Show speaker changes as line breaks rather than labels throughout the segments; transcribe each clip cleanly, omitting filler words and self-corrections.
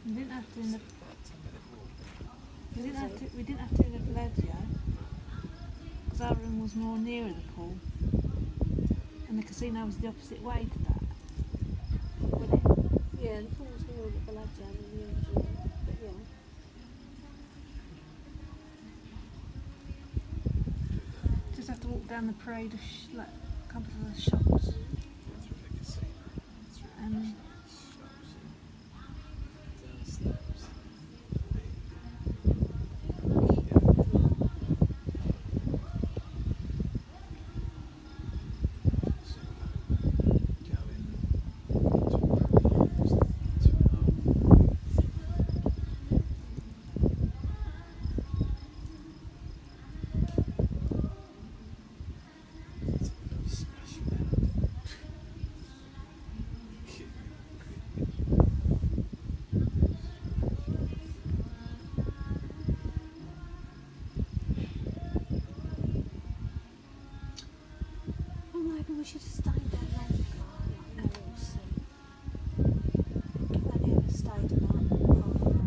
We didn't have to in the. We didn't have to in the Bellagio because our room was more nearer the pool, and the casino was the opposite way to that. Wasn't it?
Yeah, the pool was nearer the Bellagio than the MGM, but yeah.
Just have to walk down the parade of like a couple of the shops. And
maybe we should have stayed there longer, like we'll see. We've only ever stayed about half an hour.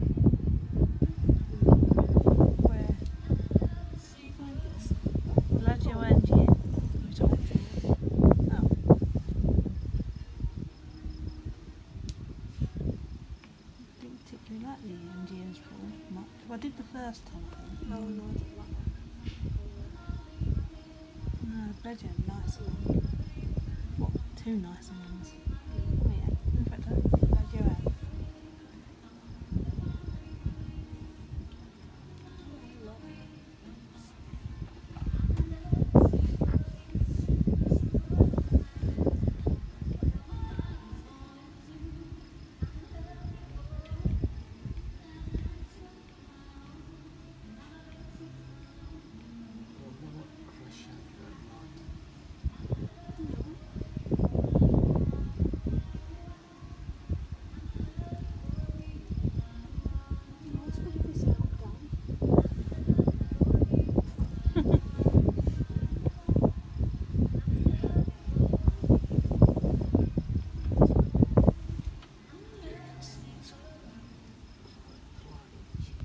where?
Vegas.
Bellagio and Gin. We're talking. Oh. Didn't particularly like the MGM's pool much. Well, I did the first time.
Oh no, I don't like that.
No, the Bellagio nice one. What? Two nice ones.